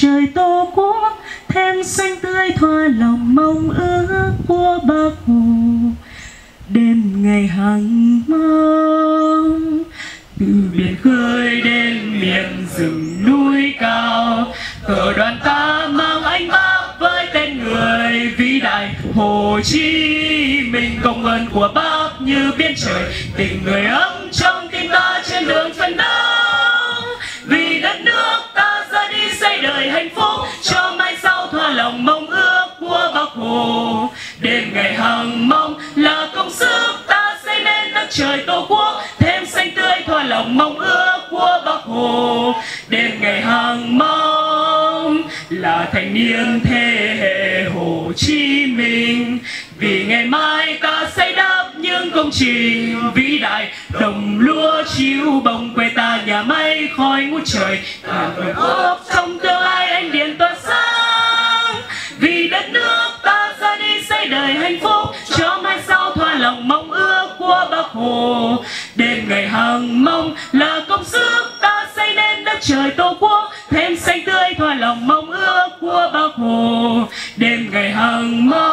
trời Tổ quốc thêm xanh tươi thỏa lòng mong ước của Bác Hồ. Đêm ngày hằng mong từ biển khơi đến miền rừng núi cao, cờ đoàn ta mang anh Bác với tên người vĩ đại Hồ Chí Minh. Công ơn của Bác như biển trời, tình người ấm trong tim ta trên đường phấn đấu. Vì đất nước ta ra đi xây đời hạnh phúc, cho mai sau thỏa lòng mong ước của Bác Hồ. Đêm ngày hằng mong là công sức ta xây nên đất trời Tổ quốc, thêm xanh tươi thỏa lòng mong ước của Bác Hồ. Đêm ngày hằng mong là thanh niên thế hệ Hồ Chí Minh, vì ngày mai ta xây đắp những công trình vĩ đại. Đồng lúa chiếu bông quê ta, nhà máy khói ngút trời, cả Tổ quốc trong tương lai ánh điện tỏa sáng. Vì đất nước ta ra đi xây đời hạnh phúc, cho mai sau thỏa lòng mong ước của Bác Hồ. Đêm ngày hằng mong là công sức ta xây nên đất trời Tổ quốc, thêm xanh tươi thỏa lòng mong ước của Bác Hồ. Đêm ngày hằng mong